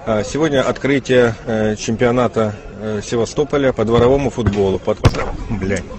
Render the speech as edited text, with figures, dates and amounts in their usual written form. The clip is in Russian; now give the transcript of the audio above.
Сегодня открытие чемпионата Севастополя по дворовому футболу. Блядь.